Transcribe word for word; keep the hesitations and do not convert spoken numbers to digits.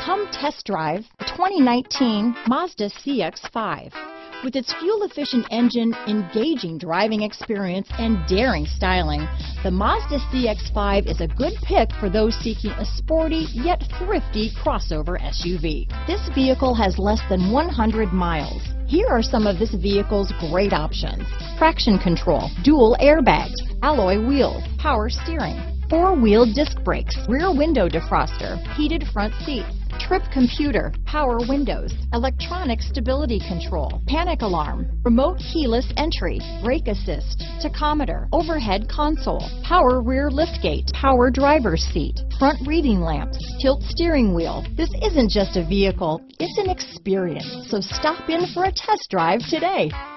Come test drive the twenty nineteen Mazda C X five. With its fuel-efficient engine, engaging driving experience, and daring styling, the Mazda C X five is a good pick for those seeking a sporty yet thrifty crossover S U V. This vehicle has less than one hundred miles. Here are some of this vehicle's great options: traction control, dual airbags, alloy wheels, power steering, four-wheel disc brakes, rear window defroster, heated front seats, trip computer, power windows, electronic stability control, panic alarm, remote keyless entry, brake assist, tachometer, overhead console, power rear liftgate, power driver's seat, front reading lamps, tilt steering wheel. This isn't just a vehicle, it's an experience. So stop in for a test drive today.